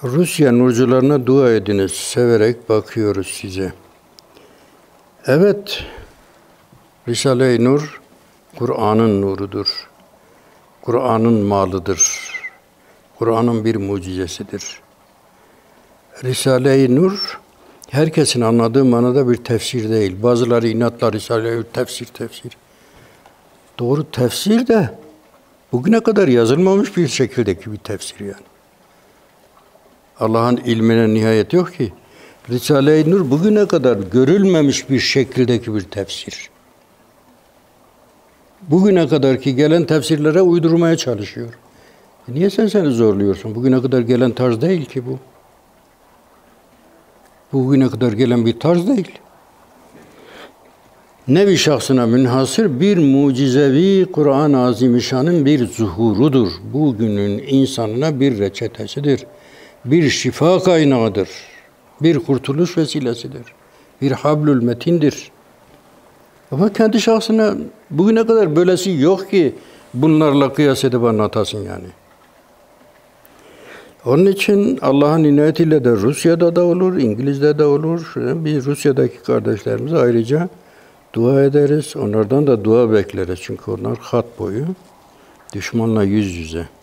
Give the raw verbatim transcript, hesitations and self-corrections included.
Rusya nurcularına dua ediniz. Severek bakıyoruz size. Evet, Risale-i Nur, Kur'an'ın nurudur. Kur'an'ın malıdır. Kur'an'ın bir mucizesidir. Risale-i Nur, herkesin anladığı manada bir tefsir değil. Bazıları inatla Risale-i Nur tefsir, tefsir. Doğru tefsir de bugüne kadar yazılmamış bir şekildeki bir tefsir yani. Allah'ın ilmine nihayet yok ki. Risale-i Nur bugüne kadar görülmemiş bir şekildeki bir tefsir. Bugüne kadarki gelen tefsirlere uydurmaya çalışıyor. E niye sen seni zorluyorsun? Bugüne kadar gelen tarz değil ki bu. Bugüne kadar gelen bir tarz değil. Nevi şahsına münhasır bir mucizevi Kur'an-ı Azimüşşan'ın bir zuhurudur. Bugünün insanına bir reçetesidir. Bir şifa kaynağıdır. Bir kurtuluş vesilesidir. Bir hablül metindir. Ama kendi şahsına bugüne kadar böylesi yok ki bunlarla kıyas edip anlatasın yani. Onun için Allah'ın inayetiyle de Rusya'da da olur, İngiliz'de de olur. Biz Rusya'daki kardeşlerimize ayrıca dua ederiz. Onlardan da dua bekleriz. Çünkü onlar hat boyu düşmanla yüz yüze.